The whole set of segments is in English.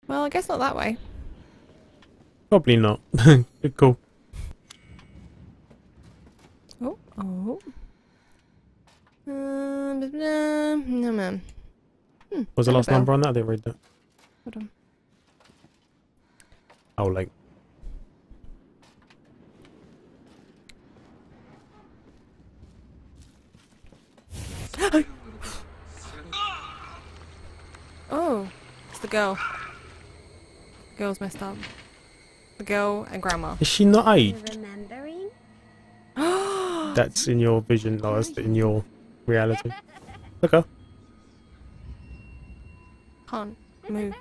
Well, I guess not that way. Probably not. Good call. Oh, oh. No, man. What was the last Annabelle. number on that? I didn't read that. Hold on. Oh, like. Oh, it's the girl. The girl's messed up. The girl and grandma. Is she not aged? Remembering? That's in your vision, no, that's in your reality. Look her. Can't move.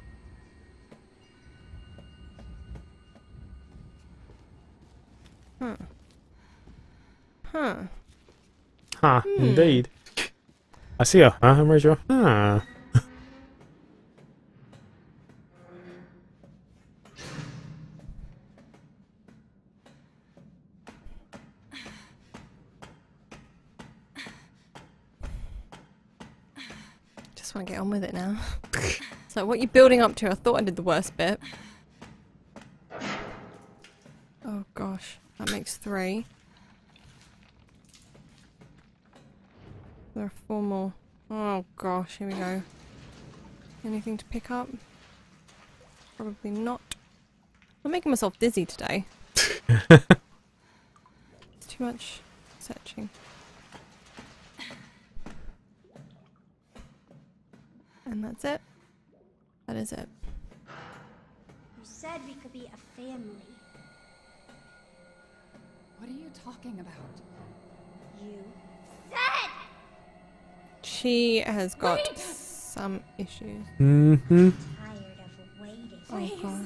Huh. Huh. Huh, indeed. I see her, huh? Where's your... Huh. Just want to get on with it now. So what you building up to? I thought I did the worst bit. Oh gosh, that makes 3. There are 4 more. Oh gosh, here we go. Anything to pick up? Probably not. I'm making myself dizzy today. It's too much searching. And that's it. That is it. You said we could be a family. What are you talking about? You said! She has got some issues. Mm-hmm. Tired of waiting. Oh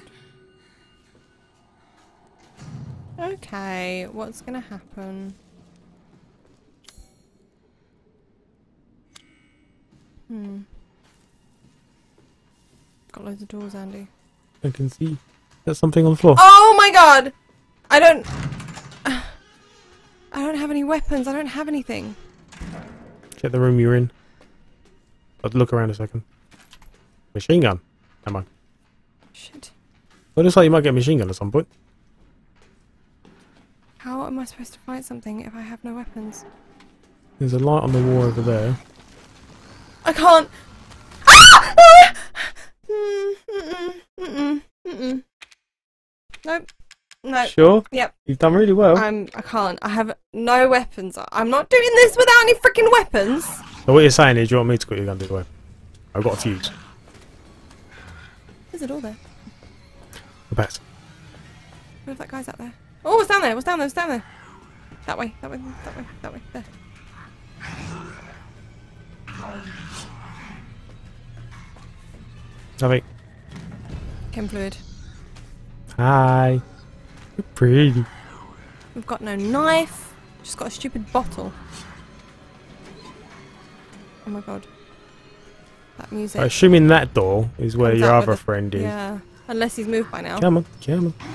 god. Okay, what's gonna happen? Got loads of doors, Andy. I can see. There's something on the floor. Oh my god! I don't have any weapons. I don't have anything. Check the room you're in. But look around a second. Machine gun. Come on. Shit. Well, it looks like you might get a machine gun at some point. How am I supposed to fight something if I have no weapons? There's a light on the wall over there. I can't. Nope. No. Sure? Yep. You've done really well. I can't. I have no weapons. I'm not doing this without any freaking weapons. So what you're saying is you want me to put your gun to the way. I've got a fuse. Is it all there? The best. What if that guy's up there? Oh, it's down there. What's down there? What's down there? That way. That way. That way. That way. There. Nothing. Chem fluid. Hi. You're pretty. We've got no knife. Just got a stupid bottle. Oh my god. That music. Assuming that door is where comes your out other with a- friend is. Yeah. Unless he's moved by now. Come on, come on.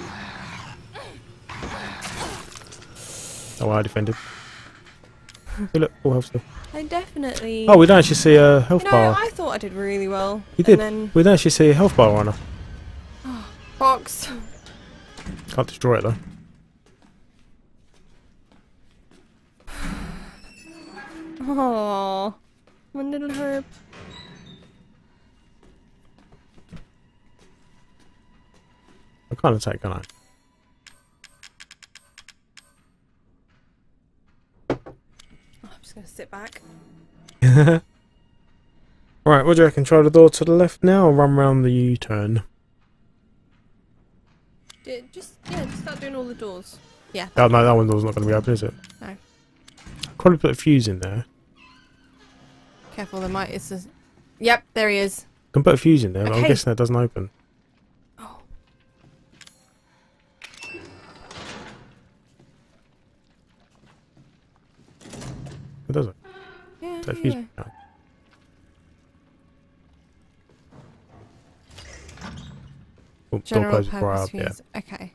Oh, I defended. Hey, look, full health still. I definitely. Oh, we don't actually see a health You know, bar. I thought I did really well. You did. And then We don't actually see a health bar on her. box. Can't destroy it though. Oh, my little herb. I can't attack, can I? Oh, I'm just gonna sit back. Right, what do you reckon? Try the door to the left now or run round the U-turn? Just start doing all the doors. Yeah. Oh no, that one door's not going to be open, is it? No. Probably put a fuse in there. Careful, there might. It's just. Yep, there he is. Can put a fuse in there, but I'm Okay. guessing that doesn't open. Oh. It doesn't. Yeah. That fuse. Yeah. No. Oh, door General closes right purpose up, yeah. fuse. Okay.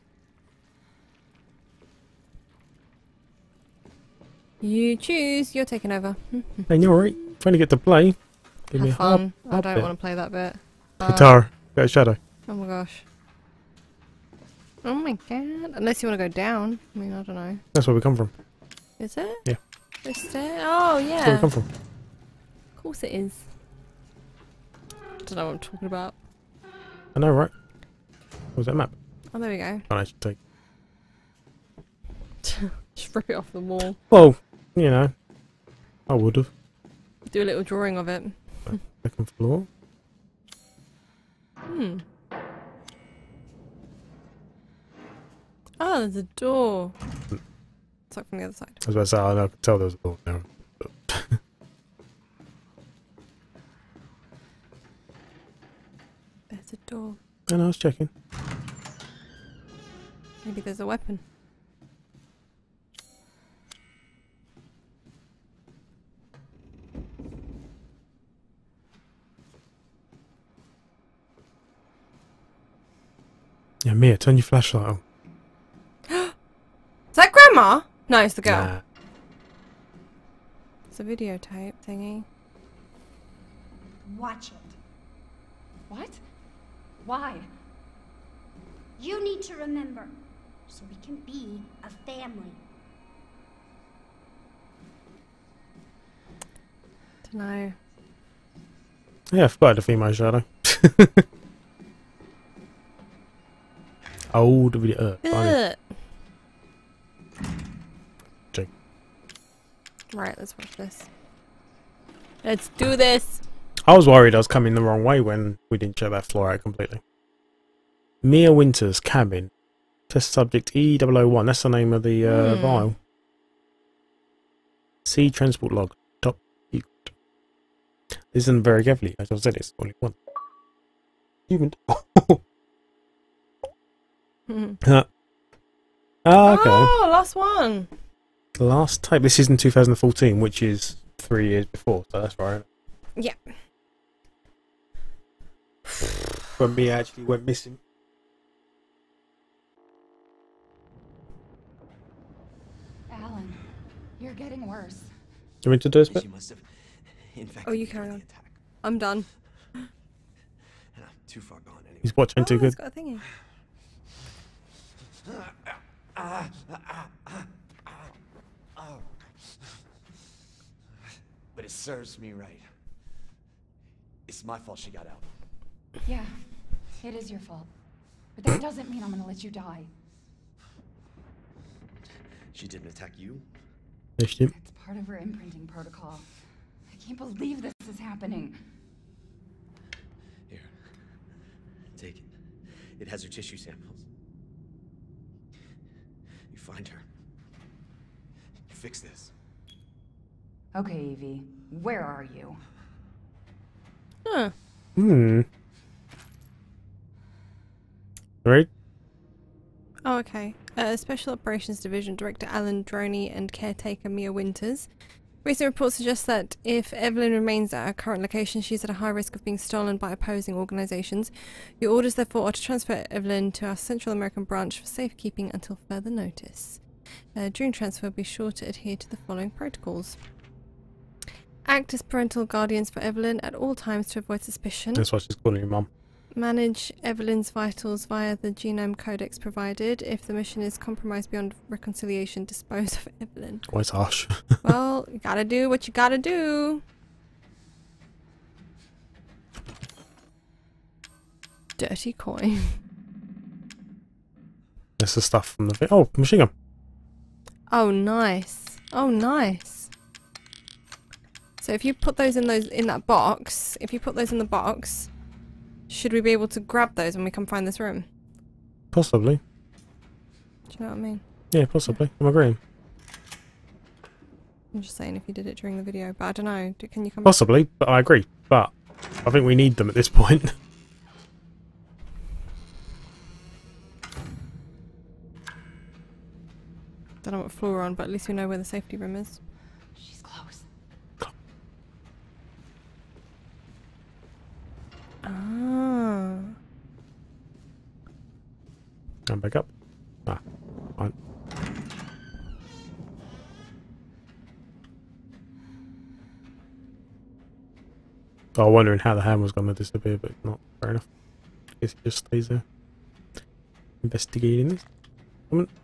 You choose. You're taking over. And you're alright. Finally get to play. Give me Have a hard, fun. I hard don't bit. want to play that bit. Guitar. Go Shadow. Oh my gosh. Oh my god. Unless you want to go down. I mean, I don't know. That's where we come from. Is it? Yeah. There's stairs? Oh, That's where yeah. we come from. Of course it is. Don't know what I'm talking about. I know, right? What was that map? Oh, there we go. Oh, I should take. Just rip it off the wall. Well, you know, I would have. Do a little drawing of it. Second floor. Hmm. Oh, there's a door. It's like from the other side. I was about to say, I could tell there was a door there. There's a door. And I was checking. Maybe there's a weapon. Yeah, Mia, turn your flashlight on. Is that Grandma? No, it's the girl. Nah. It's a videotape thingy. Watch it. What? Why? You need to remember, so we can be a family. Dunno. Yeah, I forgot the female shadow. Old video. Ugh. Jake. Right, let's watch this. Let's do this. I was worried I was coming the wrong way when we didn't check that floor out completely. Mia Winter's cabin. Test subject E001. That's the name of the vial. See transport log. Top secret. Listen very carefully. As I said, it's only one. Human. Okay. Oh, last one. The last tape. This is in 2014, which is 3 years before, so that's right. Yeah. When Mia actually went missing. Alan, you're getting worse. You want to do this bit? She must have infected Oh, you me carry during on. the attack. I'm done. And I'm too far gone anyway. He's watching too It's good. got a thingy. But it serves me right. It's my fault she got out. Yeah, it is your fault. But that doesn't mean I'm gonna let you die. She didn't attack you? Yes, you did. It's part of her imprinting protocol. I can't believe this is happening. Here. Take it. It has her tissue samples. You find her. You fix this. Okay, Evie, where are you? Huh. Right? Oh, okay. Special Operations Division Director Alan Droney and caretaker Mia Winters. Recent reports suggest that if Evelyn remains at her current location, she's at a high risk of being stolen by opposing organisations. Your orders, therefore, are to transfer Evelyn to our Central American branch for safekeeping until further notice. During transfer, be sure to adhere to the following protocols. Act as parental guardians for Evelyn at all times to avoid suspicion. That's why she's calling your mum. Manage Evelyn's vitals via the genome codex provided. If the mission is compromised beyond reconciliation, dispose of Evelyn. Oh, it's harsh. Well, you gotta do what you gotta do. Dirty coin. That's the stuff from the... Oh, machine gun. Oh, nice. Oh, nice. So if you put those in that box, if you put those in the box, should we be able to grab those when we come find this room? Possibly. Do you know what I mean? Yeah, possibly. I'm agreeing. I'm just saying if you did it during the video, but I don't know. Can you come? Possibly, but I agree. But I think we need them at this point. Don't know what floor we're on, but at least we know where the safety room is. She's close. Ah. Come back up. Ah, fine. I was wondering how the hand was going to disappear, but not fair enough. guess he just stays there. Investigating this. Come on.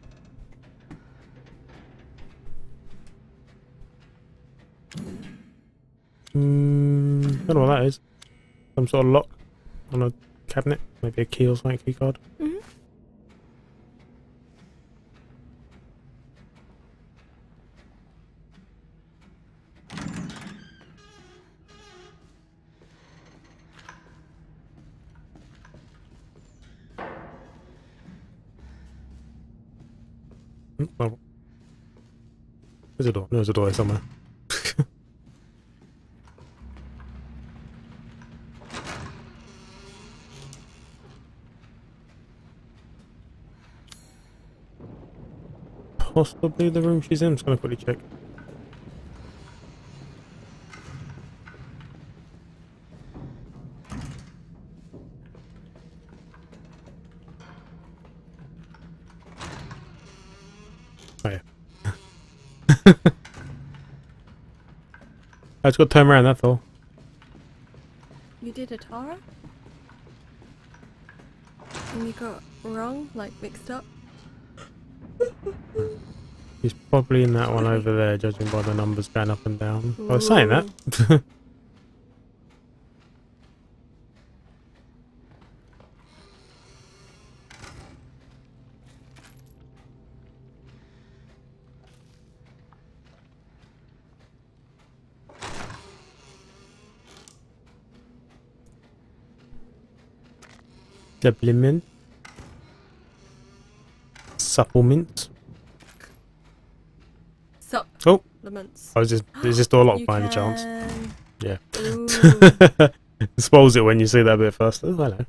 Don't know what that is. Some sort of lock on a cabinet. Maybe a key or something, key card. Mm-hmm. Oh. There's a door. There's a door there somewhere. Possibly the room she's in. I'm just going to quickly check. Oh yeah. I just got to turn around, that's all. You did a Tara? And you got wrong, like mixed up? He's probably in that one over there, judging by the numbers going up and down. I was saying that. Supplement. Supplement. Oh! Supplements. Oh, is this door locked You by any chance? can- Yeah. Ooh. Spoils it when you see that bit first. Oh, hello.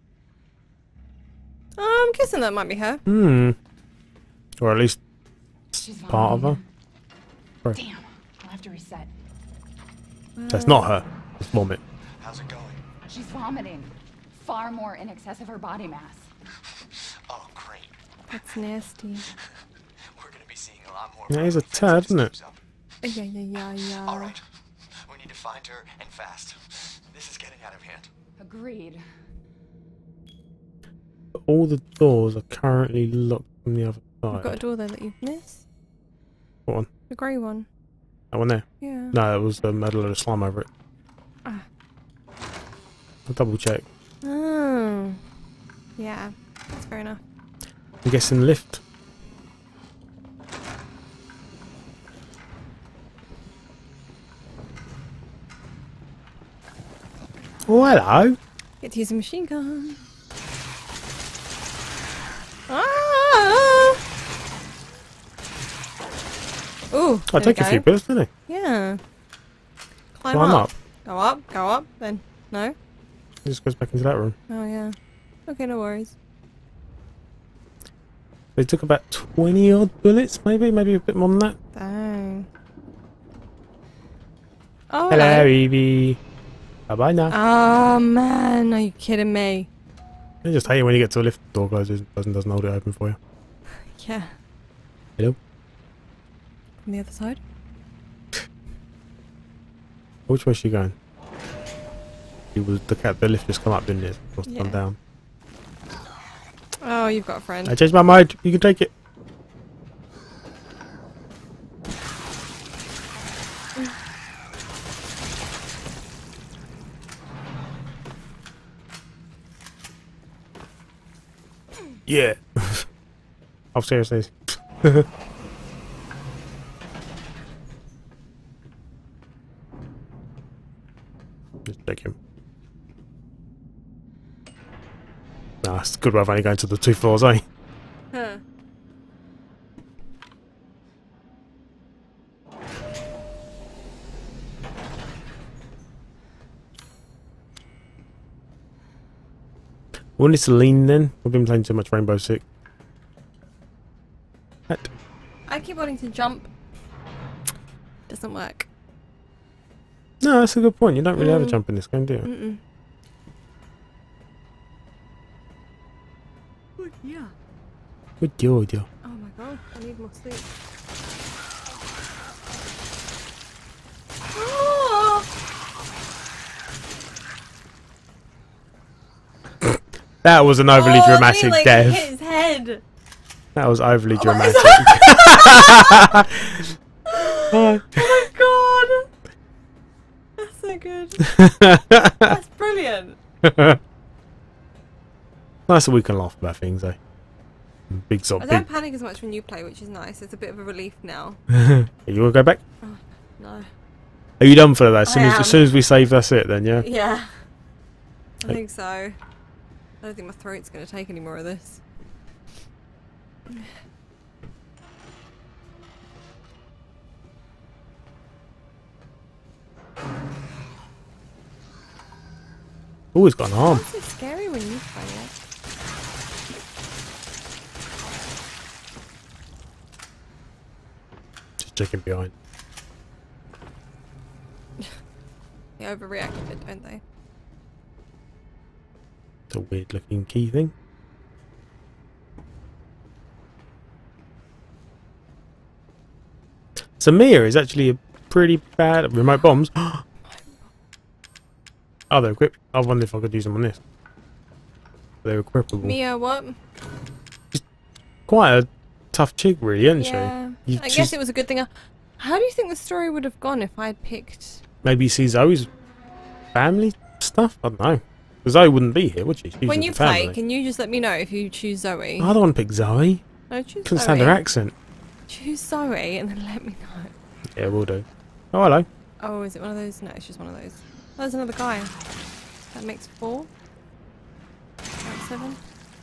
I'm guessing that might be her. Hmm. Or at least She's part of her. vomiting. Damn, I'll have to reset. That's not her. It's vomit. How's it going? She's vomiting. Far more in excess of her body mass. Oh, great. That's nasty. We're gonna be seeing a lot more. Yeah, he's a tad, isn't it? Yeah. All right. We need to find her and fast. This is getting out of hand. Agreed. All the doors are currently locked from the other I've got a side. door there that you've missed. What one? The grey one. That one there? Yeah. No, it was the medal of slime over it. Ah. I'll double check. Oh. Yeah, that's fair enough. I'm guessing lift. Oh, hello. Get to use a machine gun. Ah! Ooh, I'll there take we a few go. pills, didn't Yeah. Climb up. Go up, go up, then. No? He just goes back into that room. Oh, yeah. Okay, no worries. They took about 20 odd bullets, maybe a bit more than that. Dang. Oh, Hello, Evie. Bye bye now. Oh, man. Are you kidding me? I just hate it when you get to a lift, the door closes, doesn't hold it open for you. Yeah. Hello? From the other side? Which way is she going? The lift just come up, didn't it? Must have Yeah. come down. Oh, you've got a friend. I changed my mind. You can take it. Yeah. Oh, seriously. Just take him. Nah, it's good I've only going to the 2 floors, eh? Huh. When it's lean then? I've been playing too much Rainbow Six. What? I keep wanting to jump. Doesn't work. No, that's a good point. You don't really have a jump in this game, do you? Mm-mm. Yeah. Good deal. Oh my god, I need more sleep. That was an overly dramatic he, like, death. hit his head. That was overly dramatic. Oh my god! That's so good. That's brilliant. Nice that we can laugh about things, eh? Big sort I of don't big. panic as much when you play, which is nice. It's a bit of a relief now. You want to go back? No. Are you done for that? I am. As soon as we save, that's it then, yeah? Yeah. I think so. I don't think my throat's going to take any more of this. Oh, it's got an arm. It's so scary when you play it. Just checking behind. They overreact a bit, don't they? It's a weird looking key thing. Samir is actually a pretty bad remote bombs. Oh, they're equipped. I wonder if I could use them on this. They're equipable. Mia, what? Quite a tough chick, really, isn't Yeah. she? I guess it was a good thing. How do you think the story would have gone if I had picked... Maybe you see Zoe's family stuff? I don't know. Because Zoe wouldn't be here, would she? She's When with you the family. play, can you just let me know if you choose Zoe? I don't want to pick Zoe. No, choose Couldn't Zoe. stand her accent. Choose Zoe and then let me know. Yeah, we'll do. Oh, hello. Oh, is it one of those? No, it's just one of those. Oh, there's another guy. That makes 4. That's 7.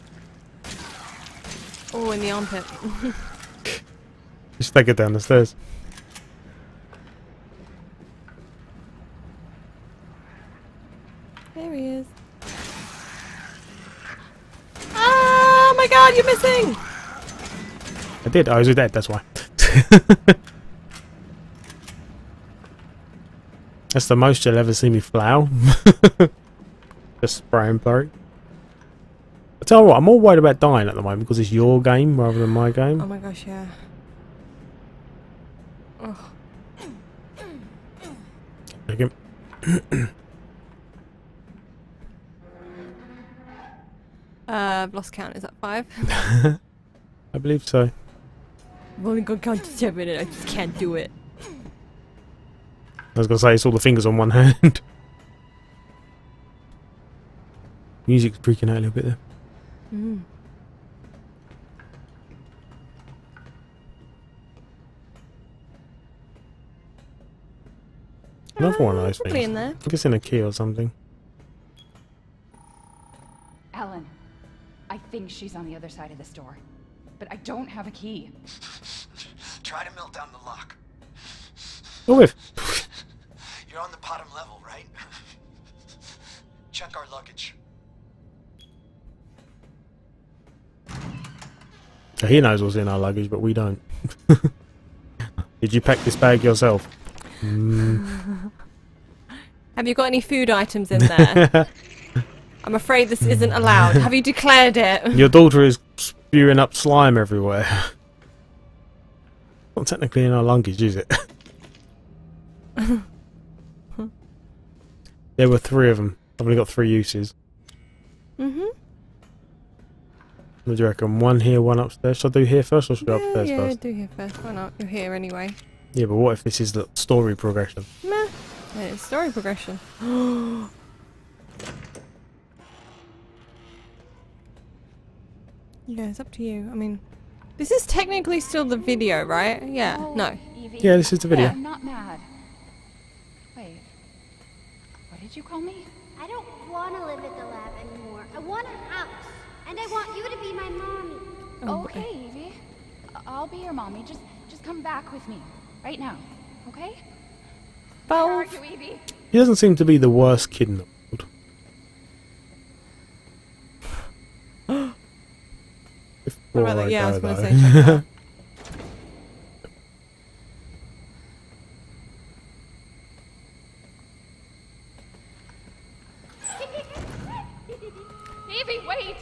Oh, in the armpit. Just take it down the stairs. There he is. Oh my god, you're missing! I did. I was dead, that's why. That's the most you'll ever see me flow. Just spray and play. I tell you what, I'm more worried about dying at the moment because it's your game rather than my game. Oh my gosh, yeah. Oh. Take him. I've lost count. Is that 5? I believe so. I've only got count to 7 and I just can't do it. I was going to say, it's all the fingers on one hand. Music's freaking out a little bit there. Mm. Another one of those Probably things. in there. I guess in a key or something. Ellen, I think she's on the other side of this door. But I don't have a key. Try to melt down the lock. Oh, if. You're on the bottom level, right? Check our luggage. So he knows what's in our luggage, but we don't. Did you pack this bag yourself? Have you got any food items in there? I'm afraid this isn't allowed. Have you declared it? Your daughter is spewing up slime everywhere. Not technically in our luggage, is it? There were 3 of them. I've only got 3 uses. Mm-hmm. What do you reckon? 1 here, 1 upstairs. Should I do here first or should I go upstairs Yeah, first? do here first. Why not? You're here anyway. Yeah, but what if this is the story progression? Meh. Yeah, it's story progression. Yeah, it's up to you. I mean, this is technically still the video, right? Yeah. Oh, No. Evie. Yeah, this is the video. I'm not mad. Wait. What did you call me? I don't want to live at the lab anymore. I want a house. And I want you to be my mommy. Oh, Okay, Evie. I'll be your mommy. Just come back with me. Right now. Okay? Where are Both. you, Evie? He doesn't seem to be the worst kid in the world. What about that? Before Yeah, I was go, going to though. say check that out. Evie, wait!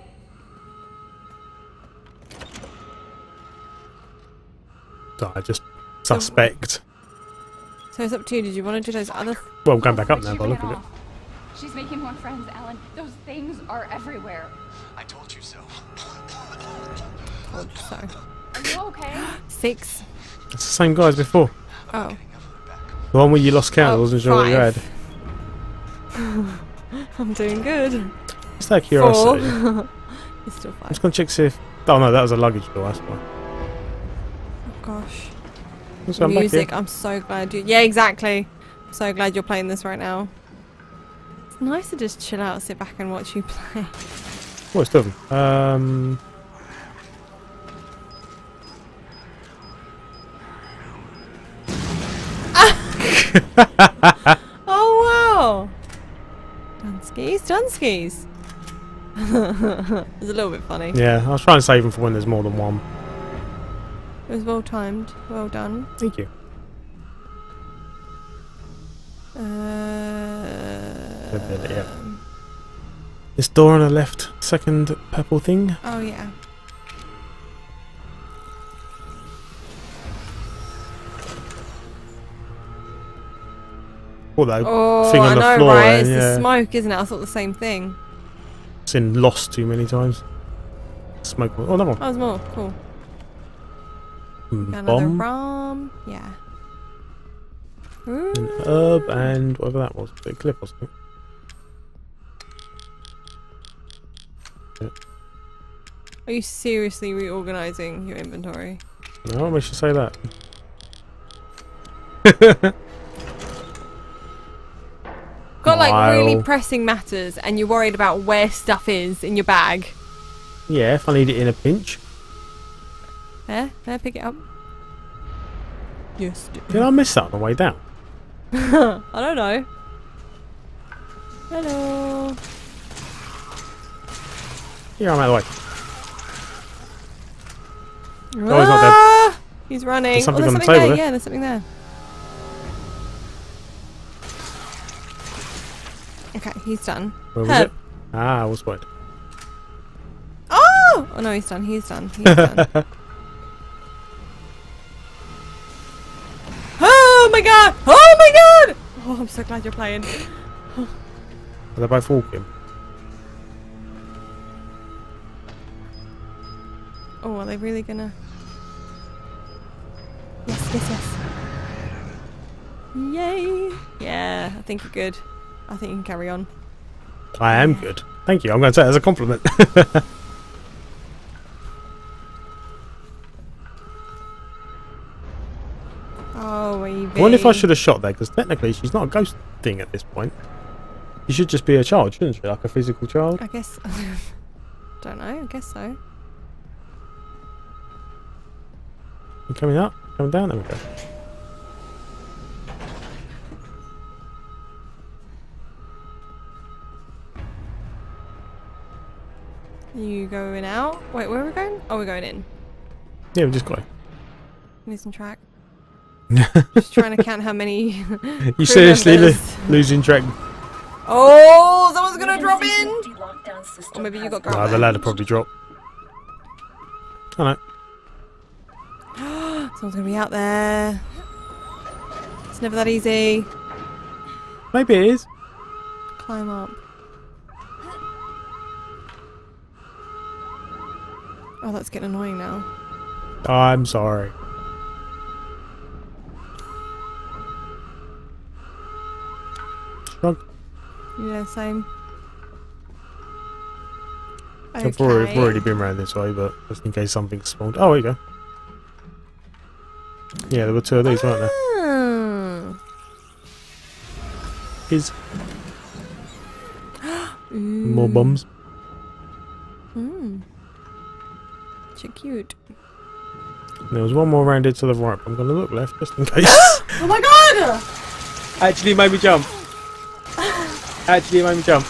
So I just suspect. So it's up to you. Did you want to do those other... Well, I'm going back up But now she by the look ran of it. off. She's making more friends, Alan. Those things are everywhere. I told you so. So, Are you okay? 6. It's the same guy as before. Oh. The one where you lost count. I Oh, wasn't sure what you had. 5. I'm doing good. Just out of curiosity. 4. It's still 5. I'm just gonna check see if. Oh no, that was a luggage door. That's fine. Oh gosh. So I'm back Music. here. I'm so glad you. Yeah, exactly. I'm so glad you're playing this right now. It's nice to just chill out, sit back, and watch you play. Oh, it's 2 of them. Oh wow! Dunskies. It's a little bit funny. Yeah, I was trying to save them for when there's more than one. It was well timed. Well done. Thank you. Yeah. This door on the left, second purple thing. Oh yeah. Oh, that Oh, thing on I the know, floor. right? There, It's yeah. the smoke, isn't it? I thought the same thing. It's in Lost too many times. Smoke. Oh, no more. That was more cool. Got another Bomb. rum. Yeah. An herb and whatever that was. A bit of clip or something. Are you seriously reorganizing your inventory? No, what makes you say that? Got like really Wow. pressing matters and you're worried about where stuff is in your bag. Yeah, if I need it in a pinch. There, pick it up. Yes. Did I miss that on the way down? I don't know. Hello. Yeah, I'm out of the way. Oh, he's not dead. He's running. There's something there's on the something table there. there. Yeah, there's something there. Okay, he's done. Where was Herb. it? Ah, I was spotted. Oh! Oh no, he's done. He's done. He's done. Oh my god! Oh my god! Oh, I'm so glad you're playing. Are they both walking? Oh, are they really gonna? Yes. Yay! Yeah, I think you're good. I think you can carry on. I am good. Thank you. I'm going to take it as a compliment. Oh, I wonder if I should have shot there, because technically she's not a ghost thing at this point. She should just be a child, shouldn't she? Like a physical child. I guess. Don't know. I guess so. You coming up? Coming down? There we go. You going out? Wait, where are we going? Oh, we're going in. Yeah, we just got it. Losing track. Just trying to count how many. You crew seriously members. losing track? Oh, someone's gonna drop in. Or maybe you got No, grabbed. the ladder probably dropped. Oh no. Someone's gonna be out there. It's never that easy. Maybe it is. Climb up. Oh, that's getting annoying now. I'm sorry. Shrug. Yeah, same. I've already been around this way, but just in case something spawned. Oh, here you go. Yeah, there were 2 of these, weren't there? Ah. Is more bombs. So cute. There was one more rounded to the right, but I'm going to look left just in case. Oh my god! Actually made me jump. Actually made me jump.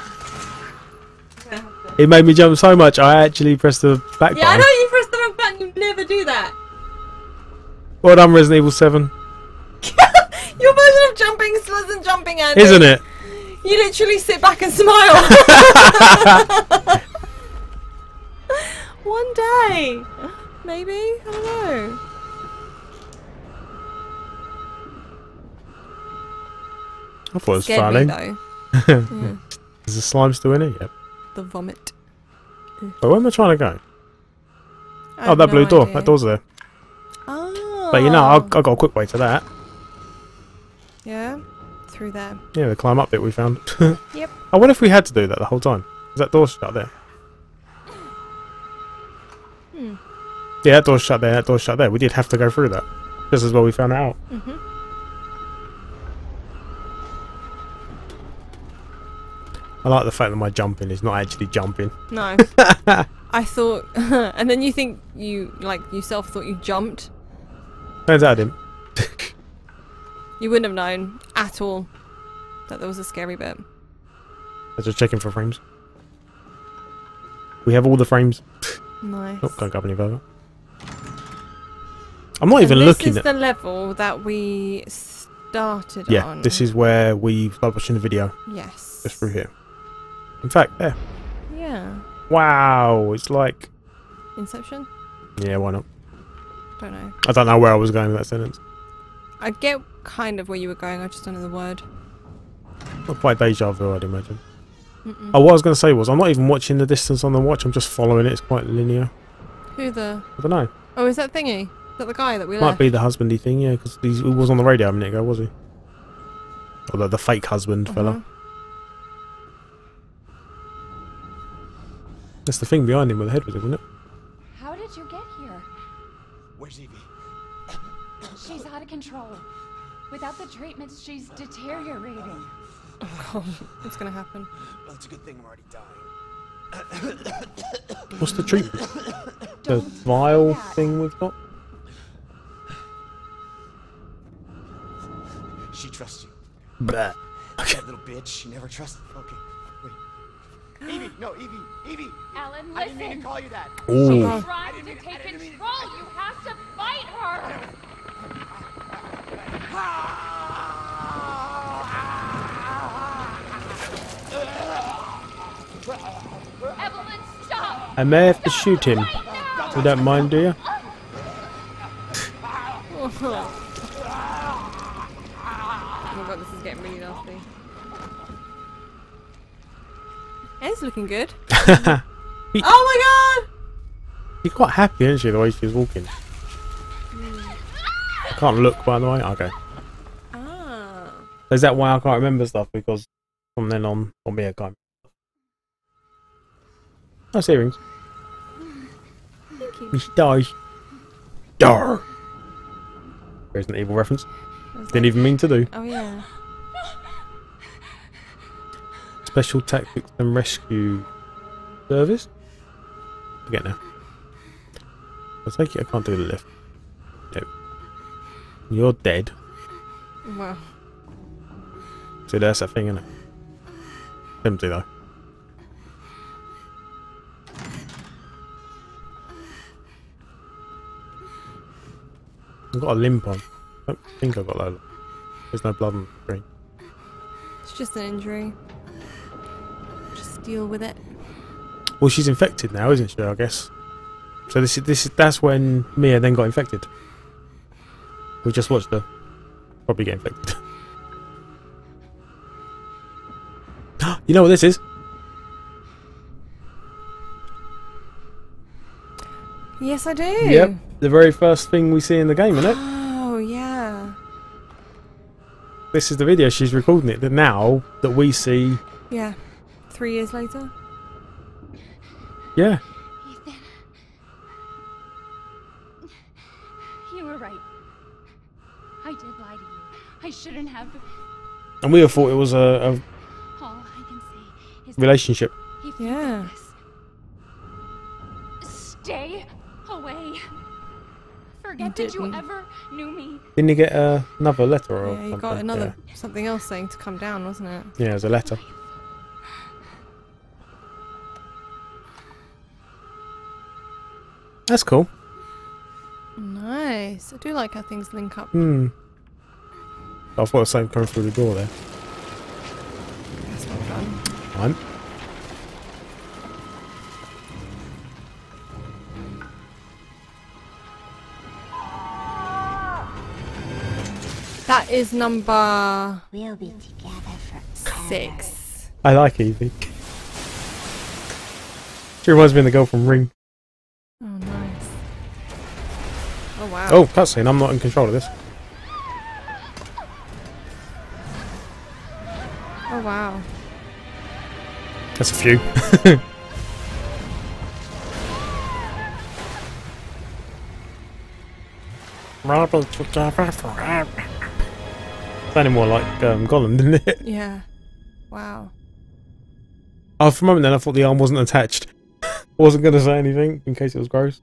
It made me jump so much, I actually pressed the back Yeah, I button. know you press the wrong button. You never do that. Well done, Resident Evil 7. Your version of jumping wasn't jumping, Andy. Isn't it? You literally sit back and smile. One day, maybe. I don't know. I thought it was Scared funny. me though. Yeah. Is the slime still in it? Yep. The vomit. But where am I trying to go? I Oh, have that no blue door. idea. That door's there. Oh. But you know, I got a quick way to that. Yeah. Through there. Yeah, the climb up bit we found. Yep. I wonder if we had to do that the whole time. Is that door shut there? Hmm. Yeah, that door's shut there. That door's shut there. We did have to go through that. Just as well we found it out. Mhm. I like the fact that my jumping is not actually jumping. No. I thought, and then you think you yourself thought you jumped. Turns out I didn't. You wouldn't have known at all that there was a scary bit. I was just checking for frames. We have all the frames. Nice. Oh, can't go up any further. I'm not even looking This at. is the level that we started Yeah, on. this is where we start watching the video. Yes. Just through here. In fact, there. Yeah. Wow, it's like. Inception? Yeah, why not? Don't know. I don't know where I was going with that sentence. I get kind of where you were going, I just don't know the word. Not quite deja vu, I'd imagine. Mm-mm. Oh, what I was going to say was, I'm not even watching the distance on the watch, I'm just following it, it's quite linear. Who the... I don't know. Oh, is that thingy? Is that the guy that we Might left? be the husbandy thing, yeah, because he was on the radio a minute ago, was he? Or the fake husband fella. That's the thing behind him with the head, wasn't it? How did you get here? Where's Evie? She's out of control. Without the treatments, she's deteriorating. Oh god, what's gonna happen? Well, it's a good thing I'm already dying. What's the treatment? The Don't vial do that. thing we've got? She trusts you. Bleh. That little bitch, she never trusted. Okay, wait. Evie, no, Evie. Alan, I didn't mean listen. to call you that. Ooh. She's trying to I take didn't mean- control. You have to fight her. Evelyn, stop. I may have to shoot him. Right now. You don't mind, do you? Oh my god, this is getting really nasty. It's looking good. Oh my god! She's quite happy, isn't she, the way she's walking? I can't look, by the way. Okay. Ah. Is that why I can't remember stuff? Because from then on, for me, I can't. Nice earrings. Thank you. Miss Dice. Dar. There's an evil reference. Didn't even mean to do. Oh yeah. Special Tactics and Rescue Service? Forget now. I take it I can't do the lift. Nope. You're dead. Well. So that's that thing, isn't it? Empty though. I've got a limp on. I don't think I've got that. There's no blood on the screen. It's just an injury. Just deal with it. Well, she's infected now, isn't she? I guess. So that's when Mia then got infected. We just watched her probably get infected. You know what this is? Yes, I do. Yep, the very first thing we see in the game, isn't it? Oh yeah. This is the video she's recording it. That now that we see. Yeah. 3 years later. Yeah. Ethan. You were right. I did lie to you. I shouldn't have. And we all thought it was a All I can say is relationship. He felt Yeah. this. Stay away. Forget that you didn't. ever knew me. Didn't he get another letter or Yeah, you something? got another something else saying to come down, wasn't it? Yeah, there's a letter. That's cool. Nice. I do like how things link up. Hmm. I thought the same coming through the door there. That's well done. Fine. That is number We'll be together forever. 6. I like Evie. She reminds me of the girl from Ring. Oh, nice. Oh, wow. Oh, cutscene. I'm not in control of this. Oh, wow. That's a few. Sounded more like Gollum, didn't it? Yeah. Wow. Oh, for a moment then I thought the arm wasn't attached. I wasn't going to say anything in case it was gross.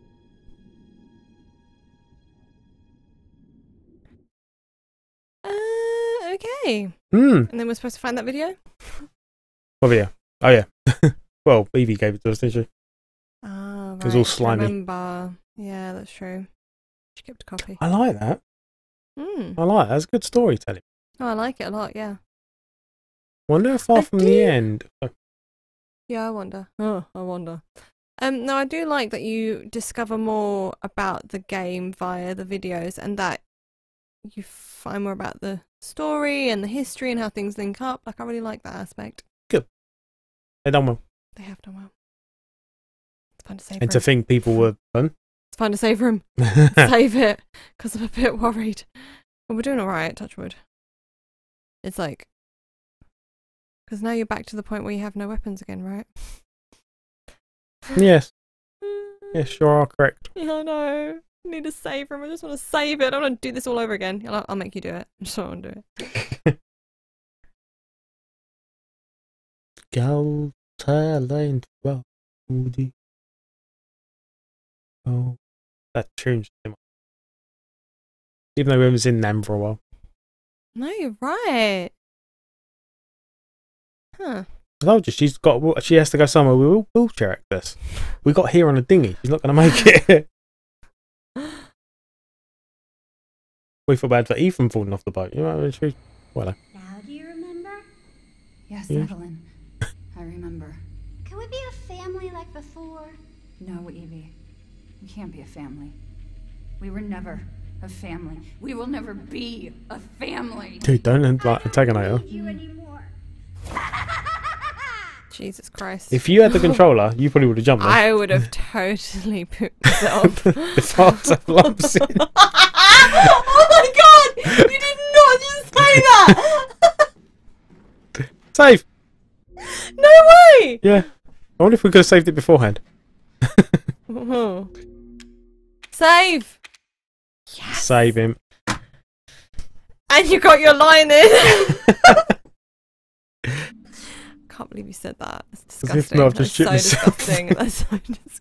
Okay. Hmm. And then we're supposed to find that video? Oh yeah. Oh yeah. Well, Evie gave it to us, didn't she? Ah, right. It was all slimy. Remember. Yeah, that's true. She kept a copy. I like that. Hmm. I like that. That's good storytelling. Oh, I like it a lot, yeah. Wonder how far I from do- the end. Yeah, I wonder. Oh, I wonder. No, I do like that you discover more about the game via the videos and that you find more about the story and the history and how things link up. Like, I really like that aspect. Good. They done well. They have done well. It's fun to save And to him. think people were done. It's fun to save him. Save it. Because I'm a bit worried. But we're doing alright, touch wood. It's like... Because now you're back to the point where you have no weapons again, right? Yes. Yes, sure are correct. Yeah, I know. I need to save him. I just want to save it. I don't want to do this all over again. I'll make you do it. I just don't want to do it. Go talent. VOD. Oh, that tune's too much. Even though we haven't seen Nam for a while. No, you're right. Huh. I told you, she has to go somewhere with wheelchair access. We got here on a dinghy. She's not going to make it. We feel bad for Ethan falling off the boat. You know what I mean? Well, Now do you remember? Yes, Yeah. Evelyn. I remember. Can we be a family like before? No, Evie. We can't be a family. We were never a family. We will never be a family. dude, don't antagonise her. Need you anymore. Jesus Christ. If you had the controller, you probably would have jumped there. I would have totally pooped myself. The farts have lumps in. Oh my god! You did not just say that! Save! No way! Yeah. I wonder if we could have saved it beforehand. Oh. Save! Save him. And you got your line in! Can't believe you said that. It's As disgusting. if not, I've That's just shit so myself. disgusting. That's so disgusting.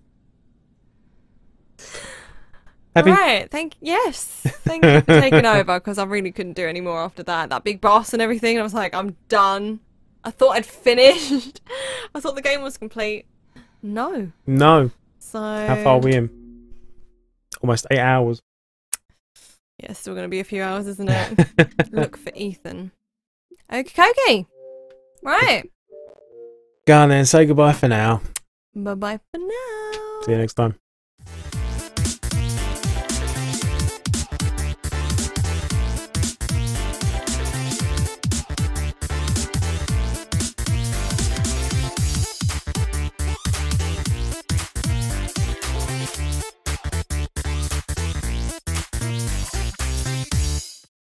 Happy? Right, thank you for taking over because I really couldn't do any more after that. That big boss and everything. I was like, I'm done. I thought I'd finished. I thought the game was complete. No. No. So How far are we in? Almost 8 hours. yeah, it's still gonna be a few hours, isn't it? Look for Ethan. Okay. Right. Go on then, say goodbye for now. Bye bye for now. See you next time.